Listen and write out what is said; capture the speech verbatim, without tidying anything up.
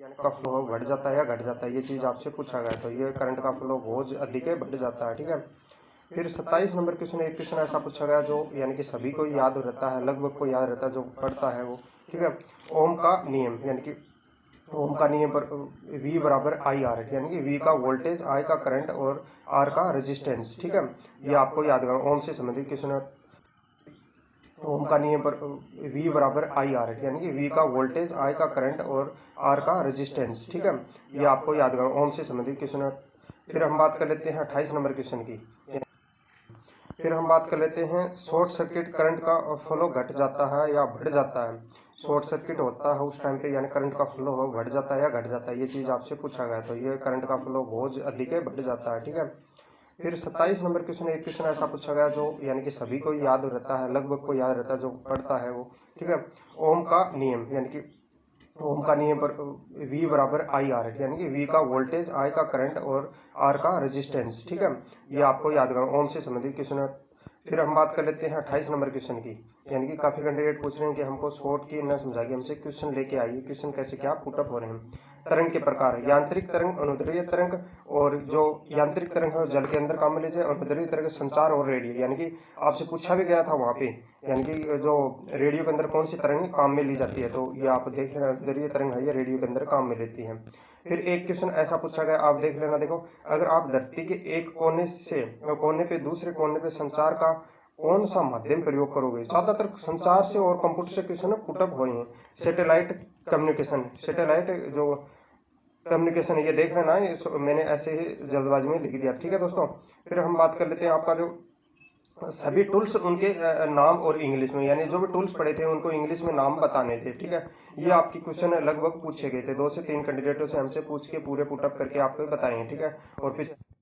यानी का फ्लो बढ़ जाता है या घट जाता है, ये चीज़ आपसे पूछा गया। तो ये करंट का फ्लो बहुत अधिक है, बढ़ जाता है, ठीक है। फिर सत्ताईस नंबर क्वेश्चन, एक क्वेश्चन ऐसा पूछा गया जो यानी कि सभी को याद रहता है, लगभग को याद रहता है जो पढ़ता है वो, ठीक है। ओम का नियम, यानी कि ओम का नियम पर V बराबर आई आर, यानी कि V का वोल्टेज, I का करंट और R का रेजिस्टेंस, ठीक है। ये आपको याद करना, ओम से संबंधित क्वेश्चन है। ओम का नियम पर V बराबर आई आर, यानी कि V का वोल्टेज, I का करंट और R का रेजिस्टेंस, ठीक है। ये आपको याद करना, ओम से संबंधित क्वेश्चन है। फिर हम बात कर लेते हैं अट्ठाईस नंबर क्वेश्चन की। फिर हम बात कर लेते हैं शॉर्ट सर्किट करंट का फ्लो घट जाता है या बढ़ जाता है। शॉर्ट सर्किट होता है उस टाइम पे यानी करंट का फ्लो बढ़ जाता है या घट जाता है, ये चीज़ आपसे पूछा गया। तो ये करंट का फ्लो बहुत अधिक है, बढ़ जाता है, ठीक है। फिर सत्ताईस नंबर क्वेश्चन, एक क्वेश्चन ऐसा पूछा गया जो यानी कि सभी को याद रहता है, लगभग को याद रहता है जो पढ़ता है वो, ठीक है। ओम का नियम, यानी कि ओम का नियम पर V बराबर आई आर, यानी कि V का वोल्टेज, I का करंट और R का रेजिस्टेंस, ठीक है। ये आपको याद करना, ओम से संबंधित क्वेश्चन है। फिर हम बात कर लेते हैं अट्ठाईस नंबर क्वेश्चन की। यानी कि काफ़ी कैंडिडेट पूछ रहे हैं कि हमको शॉर्ट की न समझा के हमसे क्वेश्चन लेके आइए, क्वेश्चन कैसे क्या पुटअप हो रहे हैं। तरंग के प्रकार, यांत्रिक तरंग, अनुदैर्ध्य तरंग, और जो यांत्रिक तरंग है जल के अंदर काम में ले जाए, अनुदैर्ध्य तरंग संचार और रेडियो, यानी कि आपसे पूछा भी गया था वहाँ पे, यानी कि जो रेडियो के अंदर कौन सी तरंग काम में ली जाती है, तो ये आप देख लेना, अनुदैर्ध्य तरंग है ये रेडियो के अंदर काम में लेती है। फिर एक क्वेश्चन ऐसा पूछा गया, आप देख लेना, देखो, अगर आप धरती के एक कोने से कोने पे दूसरे कोने पे संचार का कौन सा माध्यम प्रयोग करोगे। ज्यादातर संचार से और कंप्यूटर से क्वेश्चन पुटअप हुए हैं। सैटेलाइट कम्युनिकेशन, सैटेलाइट जो कम्युनिकेशन ये देख लेना है, मैंने ऐसे ही जल्दबाजी में लिख दिया, ठीक है दोस्तों। फिर हम बात कर लेते हैं आपका जो सभी टूल्स उनके नाम और इंग्लिश में, यानी जो भी टूल्स पढ़े थे उनको इंग्लिश में नाम बताने थे, ठीक है। ये आपकी क्वेश्चन लगभग पूछे गए थे, दो से तीन कैंडिडेटों से हमसे पूछ के पूरे पुटअप करके आपको बताएंगे, ठीक है। और फिर